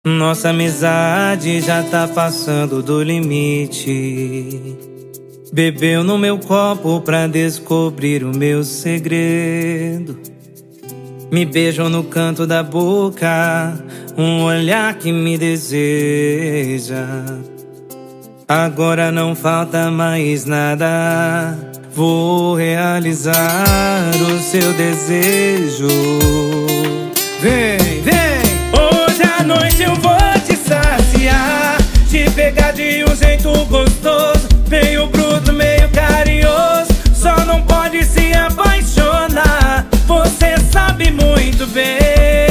Nossa amizade já tá passando do limite. Bebeu no meu copo pra descobrir o meu segredo. Me beijou no canto da boca, um olhar que me deseja. Agora não falta mais nada, vou realizar o seu desejo. Vem, vem! Hoje à noite eu vou te saciar, te pegar de um jeito gostoso, meio bruto, meio carinhoso. Só não pode se apaixonar, você sabe muito bem.